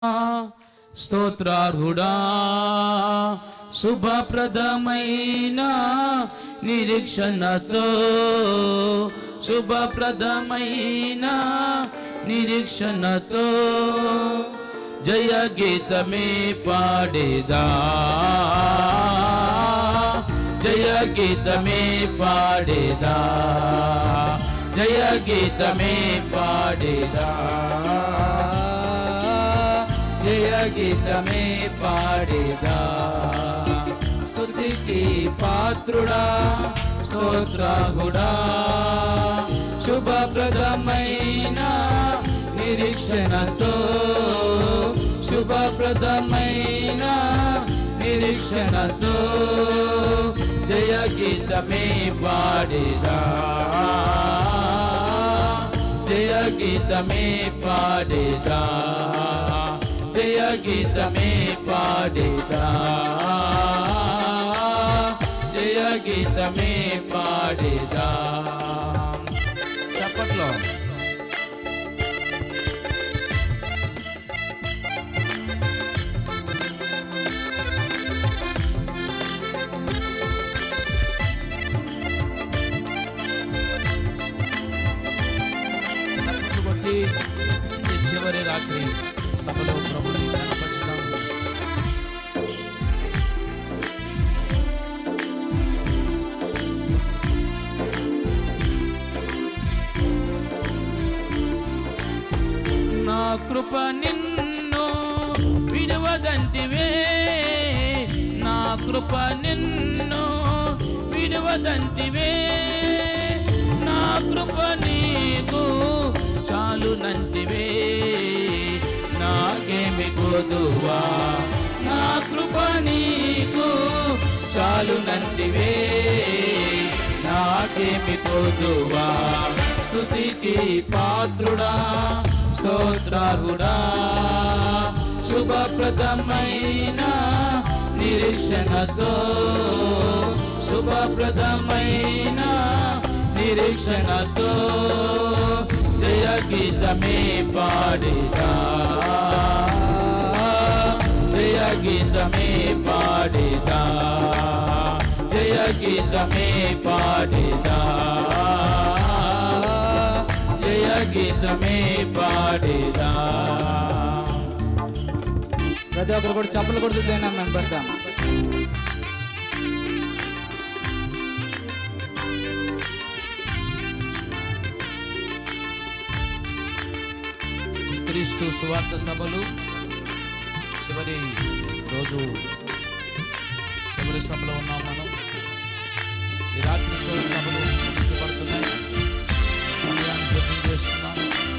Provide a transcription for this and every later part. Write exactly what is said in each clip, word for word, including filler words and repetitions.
స్తోత్రార్హుడా శుభప్రదమైన నిరీక్షణతో శుభప్రదమైన నిరీక్షణతో జయ గీతమే పాడేదా జయ గీతమే పాడేదా జయ గీతమే పాడేదా జయ గీతమే పాడేదా స్తుతికి పాత్రుడా స్తోత్రార్హుడా శుభప్రదమైన నిరీక్షణతో శుభప్రదమైన నిరీక్షణతో జయ గీతమే పాడేదా జయ గీతమే పాడేదా జయ గీతమే పాడేదా జయ గీతమే పాడేదా చప్పట్లో చివరి రాత్రి సభలో ప్రభుని కనపరచడం నా కృప నిన్ను విడువదంటివే నా కృప నిన్ను విడువదంటివే నా కృప నీకు చాలునంటివే నాకేమి కొదువా నా కృప నీకు చాలునంటివే నాకేమి కొదువా స్తుతికి పాత్రుడా స్తోత్రార్హుడా శుభప్రదమైన నిరీక్షణతో శుభప్రదమైన నిరీక్షణతో జయ గీతమే పాడేదా జయ గీతమే పాడేదా జయ గీతమే పాడేదా జయ గీతమే పాడేదా ప్రతి ఒక్కరు కూడా చప్పలు కొడుతుందేనా మేము పెడతాం క్రీస్తు సువార్త సభలు చివరి రోజు చివరి సభలో ఉన్నాం మనం ఈ రాత్రి సభలు పడుతున్నాయి సమయాన్ని సిద్ధం చేస్తున్నాం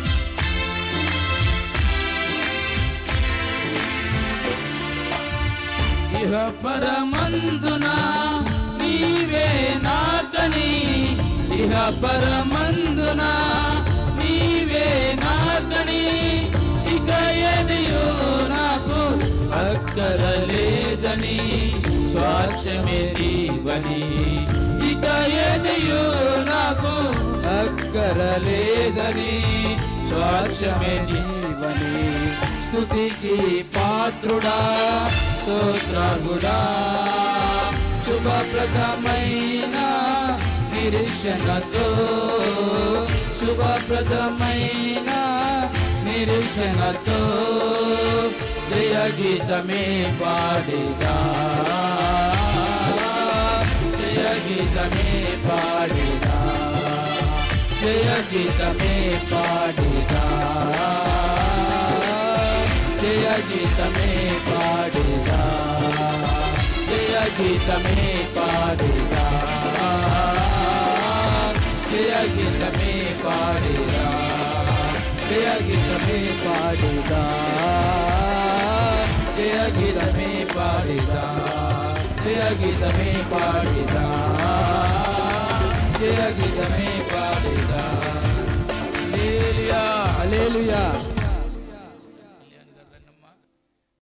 ఇహ పరమందున నీవే నాకని ఇహ పరమందున నీవే నాకని ఇక ఎదియో నాకు అక్కరలేదని స్వాక్షమే జీవని ఇక ఎదియో నాకు అక్కరలేదని స్వాక్షమే జీవని స్తుతికి పాత్రుడా స్తోత్రార్హుడా శుభప్రదమైన నిరీక్షణతో శుభప్రదమైన నిరీక్షణతో జయ గీతమే పాడేదా జయ గీతమే పాడేదా జయ గీతమే పాడేదా జయ గీతమే పాడేదా జయ గీతమే పాడేదా జయ గీతమే పాడేదా జయ గీతమే పాడేదా జయ గీతమే పాడేదా జయ గీతమే పాడేదా జయ గీతమే పాడేదా హల్లెలూయా హల్లెలూయా